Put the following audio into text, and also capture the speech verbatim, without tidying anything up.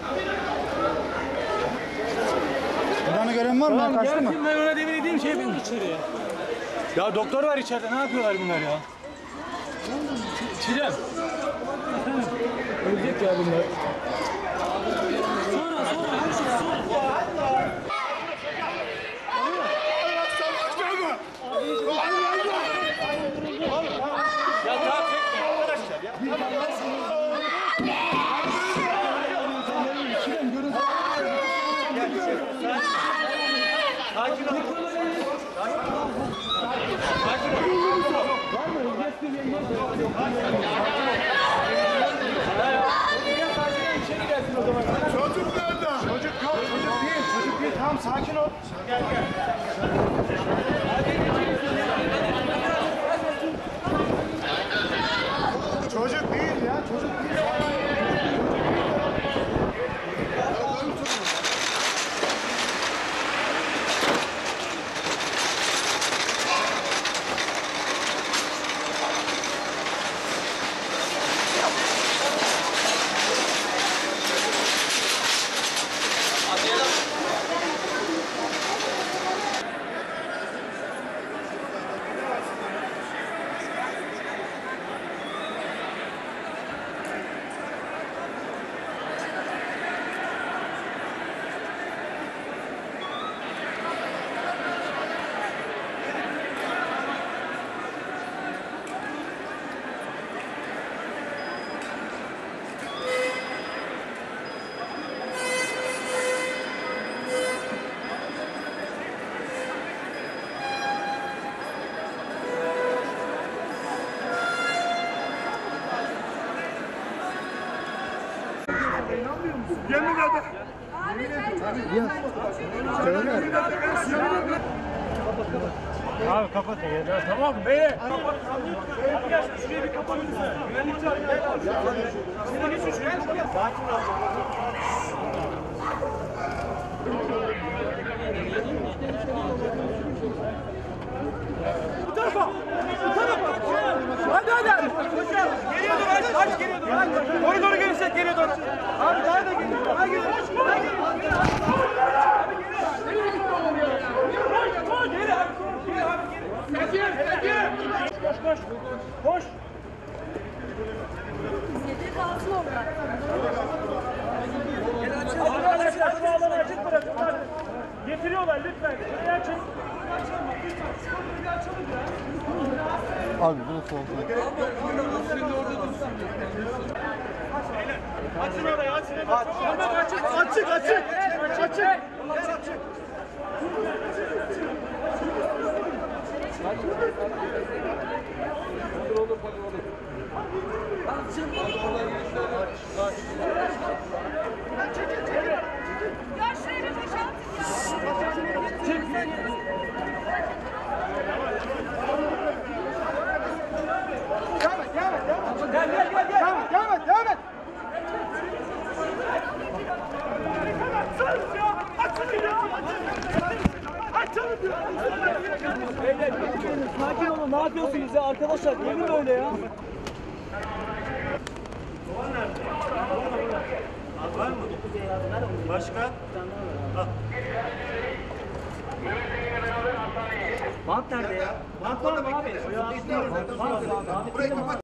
Buranı gören var mı? Tamam, Kaçtı mı? Ben ona demin dediğim şey benim içeriye. Ya doktor var içeride. Ne yapıyorlar bunlar ya? Çiğdem. Ölecek ya bunlar. Sonra sonra sonra. Ya tamam çekme arkadaşlar ya. Sakin ol. Sakin ol. Çocuk nerede? Çocuk yok, çocuk değil, çocuk değil. Tamam, sakin ol. Gel, gel. Çocuk değil ya, çocuk değil. Yemin ederim. Abi kapat ya. Tamam be. Kapat. Arkadaşlar şurayı bir kapatın. Güvenlikçi arkadaşlar. Şuraya geçin şuraya. Sakin ol. Bu tarafa. Bu tarafa. Hadi hadi. Geriye doğru aç. Aç geriye doğru. Oraya doğru gelirsek geriye doğru. Abi daha da geliyor. Daha geliyor. Daha geliyor. Abi geri. Geri abi. Geri abi geri. Geri. Geri. Koş koş. Koş. Gece kalsın orada. Arkadaşlar şu alanı açık bırakın. Getiriyorlar lütfen. Şurayı açın. Abi burası oldu. Açın orayı, açın. Tamam açık, açık, açık. Açık. Açık. Olur olur olur. Ya şurayı bir boşaltın ya. Devam et, devam et, devam et. Gel gel gel. Devam et, devam et, devam et. Beyler sakin olun, ne yapıyorsunuz ya arkadaşlar? Yemin öyle ya. Var mı? Başka? Bant nerede ya? Bant var mı abi? Bant var abi.